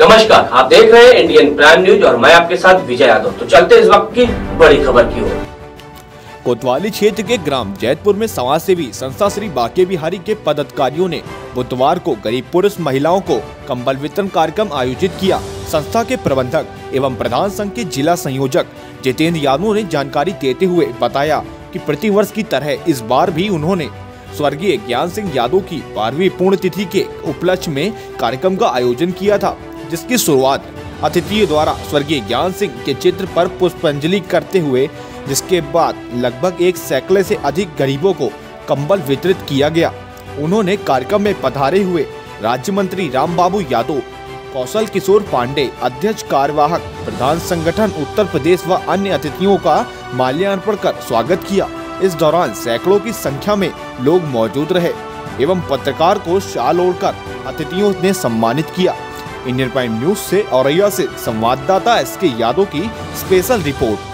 नमस्कार, आप देख रहे हैं इंडियन प्राइम न्यूज और मैं आपके साथ विजय यादव। तो चलते हैं इस वक्त की बड़ी खबर की ओर। कोतवाली क्षेत्र के ग्राम जैतपुर में समाज सेवी संस्था श्री बांके बिहारी के पदाधिकारियों ने बुधवार को गरीब पुरुष महिलाओं को कंबल वितरण कार्यक्रम आयोजित किया। संस्था के प्रबंधक एवं प्रधान संघ के जिला संयोजक जितेंद्र यादव ने जानकारी देते हुए बताया कि प्रतिवर्ष की तरह इस बार भी उन्होंने स्वर्गीय ज्ञान सिंह यादव की 12वीं पुण्यतिथि के उपलक्ष्य में कार्यक्रम का आयोजन किया था, जिसकी शुरुआत अतिथियों द्वारा स्वर्गीय ज्ञान सिंह के चित्र पर पुष्पांजलि करते हुए, जिसके बाद लगभग 1 सैकड़े से अधिक गरीबों को कंबल वितरित किया गया। उन्होंने कार्यक्रम में पधारे हुए राज्य मंत्री रामबाबू यादव, कौशल किशोर पांडे, अध्यक्ष कार्यवाहक, प्रधान संगठन उत्तर प्रदेश व अन्य अतिथियों का माल्यार्पण कर स्वागत किया। इस दौरान सैकड़ों की संख्या में लोग मौजूद रहे एवं पत्रकार को शाल ओढ़कर अतिथियों ने सम्मानित किया। इंडियन प्राइम न्यूज से औरैया से संवाददाता SK यादव की स्पेशल रिपोर्ट।